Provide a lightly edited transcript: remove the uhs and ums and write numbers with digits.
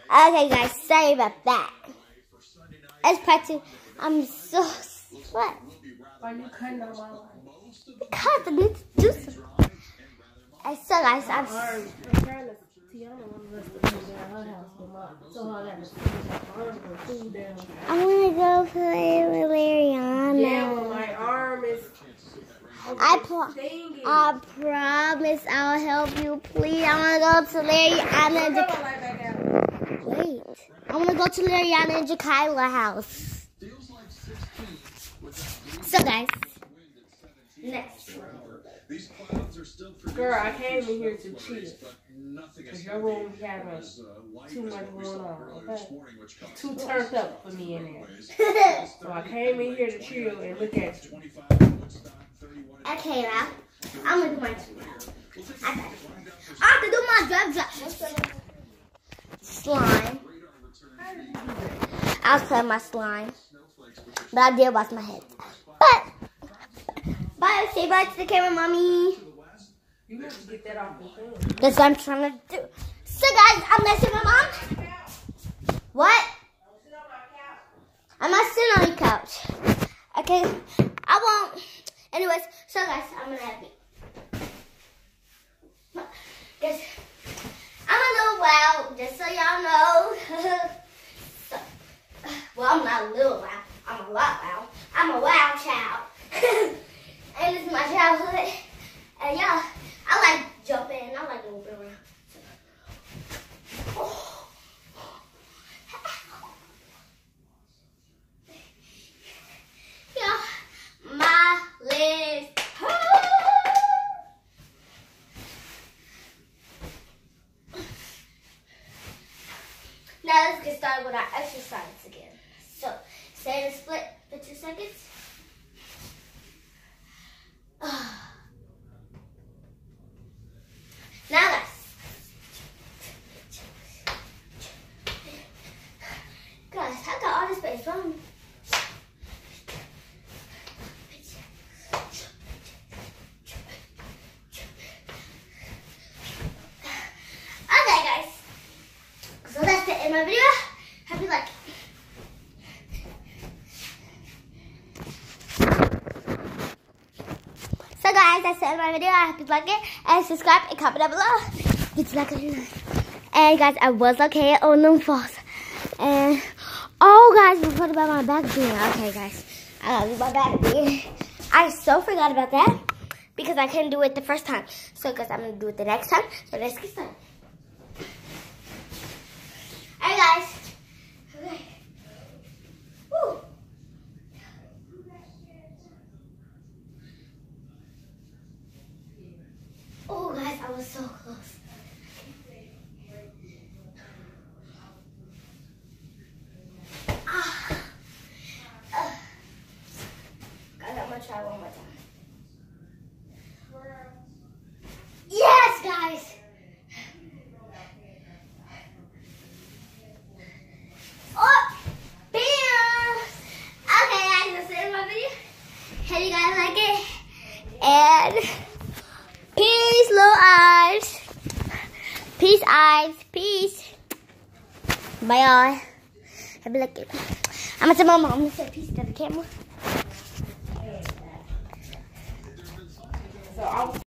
Okay, guys, sorry about that. It's practically, I'm so sweat. Why you cutting on my line? Because I need to do something. And so, guys, I'm trying to. Tiana wanted us to come down her house with my. So I got to finish my arm with food down. I want to go play with Lariana. Yeah, well, my arm is. I promise I'll help you. Please, I want to go to Lariana. Wait, I want to go to Lariana and Jakayla house. So, guys, next. Girl, I came in here to chill. Because your room be having too much going on, okay? Too turned up for me in there. So I came in here to chill and look at you. Okay, now, I'm going to do my now. I have to do my drop. Slime. I was playing my slime. But I did wash my head. But, say bye to the camera, Mommy. You have to get that off your phone. That's what I'm trying to do. So, guys, I'm messing with my mom. What? I'm not sitting on your couch. Okay, I won't. Anyways, so, guys, I'm going to have it. Guys, I'm a little wild, just so y'all know. Well, I'm not a little loud. I'm a lot loud. I'm a wild child. And this is my childhood. And yeah, I like jumping. I like moving around. Yeah, my legs hurt. Now let's get started with our exercise again. So, stay in a split for 2 seconds. Now guys, I got all this space from. Okay guys, so that's the end of my video. Hope you like it. So guys, that's the end of my video. I hope you like it. And subscribe and comment down below. It's not gonna be nice. And guys, I was okay at Onum Falls. And oh guys, what about my back being? Okay guys, I gotta leave my back being. I so forgot about that because I couldn't do it the first time. So guys, I'm gonna do it the next time. So let's get started. Alright guys. Okay. Woo. Oh guys, I was so close. Guys, I'm gonna try one more time. Yes, guys. Oh, bam. Okay, guys, that's the end of my video. Hope you guys like it. And peace, little eyes. Peace, eyes. Peace. Bye, y'all. Have a look at it. I'm going to tell my mom to say peace to the camera. So